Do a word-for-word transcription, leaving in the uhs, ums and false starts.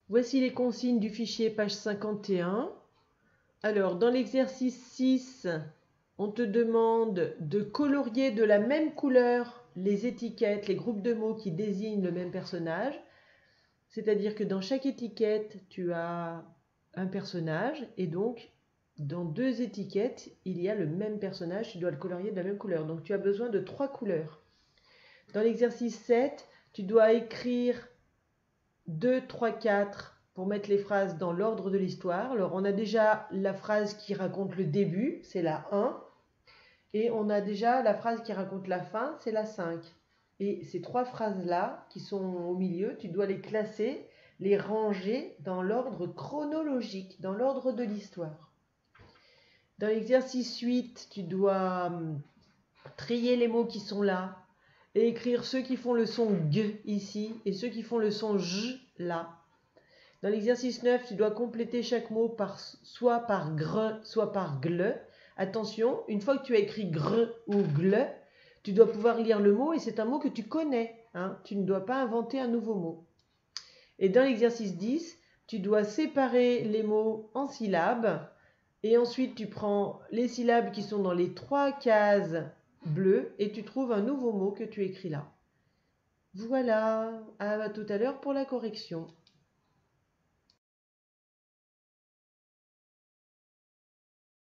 Voici les consignes du fichier page cinquante et un. Alors, dans l'exercice six, on te demande de colorier de la même couleur les étiquettes, les groupes de mots qui désignent le même personnage. C'est-à-dire que dans chaque étiquette, tu as un personnage et donc dans deux étiquettes, il y a le même personnage, tu dois le colorier de la même couleur. Donc tu as besoin de trois couleurs. Dans l'exercice sept, tu dois écrire deux, trois, quatre pour mettre les phrases dans l'ordre de l'histoire. Alors on a déjà la phrase qui raconte le début, c'est la un. Et on a déjà la phrase qui raconte la fin, c'est la cinq. Et ces trois phrases-là, qui sont au milieu, tu dois les classer, les ranger dans l'ordre chronologique, dans l'ordre de l'histoire. Dans l'exercice huit, tu dois trier les mots qui sont là et écrire ceux qui font le son G ici et ceux qui font le son J là. Dans l'exercice neuf, tu dois compléter chaque mot par, soit par gr, soit par gle. Attention, une fois que tu as écrit gr ou gle, tu dois pouvoir lire le mot et c'est un mot que tu connais. Hein, tu ne dois pas inventer un nouveau mot. Et dans l'exercice dix, tu dois séparer les mots en syllabes et ensuite tu prends les syllabes qui sont dans les trois cases bleues et tu trouves un nouveau mot que tu écris là. Voilà, à tout à l'heure pour la correction.